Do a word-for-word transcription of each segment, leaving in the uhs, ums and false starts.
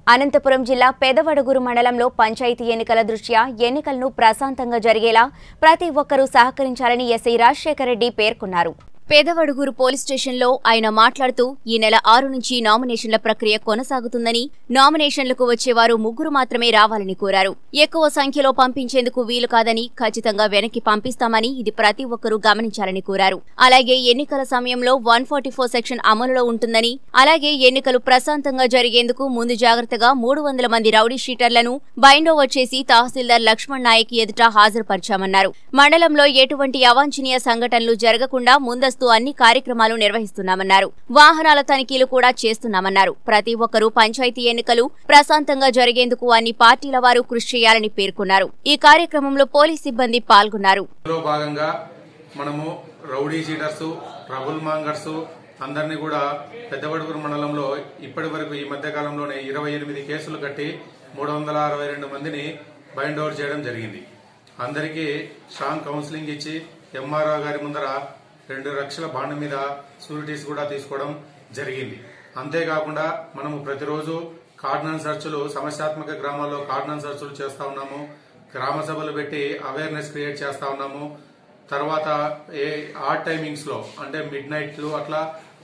అనంతపురం జిల్లా పెదవడుగురు మండలంలో పంచాయతీ ఎన్నికల దృష్ట్యా ఎన్నికలను ప్రశాంతంగా జరిగేలా ప్రతి ఒక్కరూ సహకరించాలని ఎస్ఐ రాజశేఖర్ రెడ్డి పేర్కొన్నారు. పెదవడుగురు పోలీస్ స్టేషన్లో ఆయన మాట్లాడుతూ ఈ నెల ఆరు నుంచి నామినేషన్ల ప్రక్రియ కొనసాగుతుందని, నామినేషన్లకు వచ్చేవారు ముగ్గురు మాత్రమే రావాలని కోరారు. ఎక్కువ సంఖ్యలో పంపించేందుకు వీలు కాదని, ఖచ్చితంగా వెనక్కి పంపిస్తామని ఇది ప్రతి ఒక్కరూ గమనించాలని కోరారు. అలాగే ఎన్నికల సమయంలో వన్ ఫార్టీ ఫోర్ సెక్షన్ అమలులో ఉంటుందని, అలాగే ఎన్నికలు ప్రశాంతంగా జరిగేందుకు ముందు జాగ్రత్తగా మూడు వందల మంది రౌడీ షీటర్లను బైండ్ ఓవర్ చేసి తహసీల్దార్ లక్ష్మణ్ నాయక్ ఎదుట హాజరుపరిచామన్నారు. మండలంలో ఎటువంటి అవాంఛనీయ సంఘటనలు జరగకుండా ముందస్తు అన్ని కార్యక్రమాలు నిర్వహిస్తున్నామన్నారు. వాహనాల తనిఖీలు కూడా చేస్తున్నామన్నారు. ప్రతి ఒక్కరూ పంచాయతీ ఎన్నికలు ప్రశాంతంగా జరిగేందుకు అన్ని పార్టీల వారు కృషి చేయాలని పేర్కొన్నారు. ఈ కార్యక్రమంలో పోలీస్ సిబ్బంది పాల్గొన్నారు. భాగంగా మనము రౌడీ షీటర్స్, ట్రబుల్ మాంగర్స్ అందరినీ కూడా పెద్దవడుగురు మండలంలో ఇప్పటి వరకు ఈ మధ్య కాలంలోనే ఇరవై ఎనిమిది కేసులు కట్టి మూడు వందల అరవై రెండు మందిని బైండ్ ఓవర్ చేయడం జరిగింది. అందరికీ స్ట్రాంగ్ కౌన్సిలింగ్ ఇచ్చి ఎంఆర్ఓ గారి ముందర రెండు లక్షల బాండ్ మీద షూరిటీస్ కూడా తీసుకోవడం జరిగింది. అంతేకాకుండా మనము ప్రతిరోజు కార్డనల్ సర్చ్లు, సమస్యాత్మక గ్రామాల్లో కార్డనల్ సర్చ్లు చేస్తా ఉన్నాము. గ్రామ సభలు పెట్టి అవేర్నెస్ క్రియేట్ చేస్తా ఉన్నాము. తర్వాత ఏ ఆడ్ టైమింగ్స్ లో అంటే మిడ్ నైట్లు అట్లా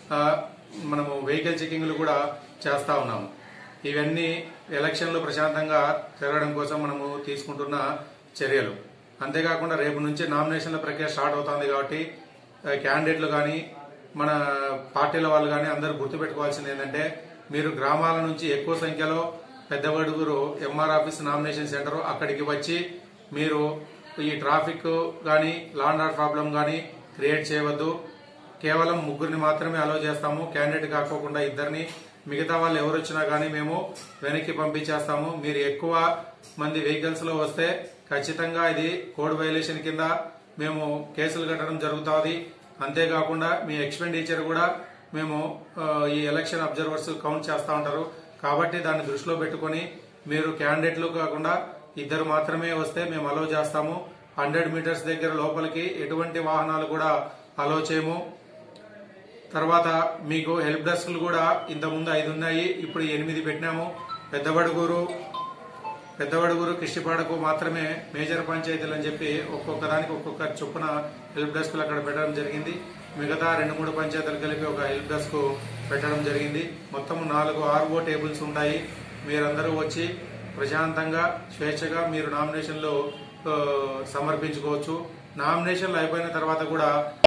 మనము వెహికల్ చెకింగ్లు కూడా చేస్తా ఉన్నాము. ఇవన్నీ ఎలక్షన్లు ప్రశాంతంగా జరగడం కోసం మనము తీసుకుంటున్న చర్యలు. అంతేకాకుండా రేపు నుంచి నామినేషన్ల ప్రక్రియ స్టార్ట్ అవుతుంది కాబట్టి క్యాండిడేట్లు కానీ మన పార్టీల వాళ్ళు కానీ అందరూ గుర్తుపెట్టుకోవాల్సింది ఏంటంటే, మీరు గ్రామాల నుంచి ఎక్కువ సంఖ్యలో పెద్దవడుగురు ఎంఆర్ ఆఫీస్ నామినేషన్ సెంటర్ అక్కడికి వచ్చి మీరు ఈ ట్రాఫిక్ కానీ లా అండ్ ఆర్డర్ ప్రాబ్లం కానీ క్రియేట్ చేయవద్దు. కేవలం ముగ్గురిని మాత్రమే అలో చేస్తాము. క్యాండిడేట్ కాకోకుండా ఇద్దరిని, మిగతా వాళ్ళు ఎవరు వచ్చినా కానీ మేము వెనక్కి పంపించేస్తాము. మీరు ఎక్కువ మంది వెహికల్స్ లో వస్తే ఖచ్చితంగా ఇది కోడ్ వైలేషన్ కింద మేము కేసులు కట్టడం జరుగుతుంది. అంతేకాకుండా మీ ఎక్స్పెండిచర్ కూడా మేము ఈ ఎలక్షన్ అబ్జర్వర్స్ కౌంట్ చేస్తూ ఉంటారు. కాబట్టి దాన్ని దృష్టిలో పెట్టుకుని మీరు క్యాండిడేట్లు కాకుండా ఇద్దరు మాత్రమే వస్తే మేము అలో చేస్తాము. హండ్రెడ్ మీటర్స్ దగ్గర లోపలికి ఎటువంటి వాహనాలు కూడా అలో చేయము. తర్వాత మీకు హెల్ప్ డెస్క్లు కూడా ఇంతకుముందు ఐదు ఉన్నాయి, ఇప్పుడు ఎనిమిది పెట్టినాము. పెద్దవడుగురు పెద్దవడుగురు కిష్టిపాడకు మాత్రమే మేజర్ పంచాయతీలు అని చెప్పి ఒక్కొక్క దానికి ఒక్కొక్క చొప్పున హెల్ప్ డెస్క్లు అక్కడ పెట్టడం జరిగింది. మిగతా రెండు మూడు పంచాయతీలు కలిపి ఒక హెల్ప్ డెస్క్ పెట్టడం జరిగింది. మొత్తం నాలుగు ఆర్ఓ టేబుల్స్ ఉన్నాయి. మీరందరూ వచ్చి ప్రశాంతంగా స్వేచ్ఛగా మీరు నామినేషన్లు సమర్పించుకోవచ్చు. నామినేషన్లు అయిపోయిన తర్వాత కూడా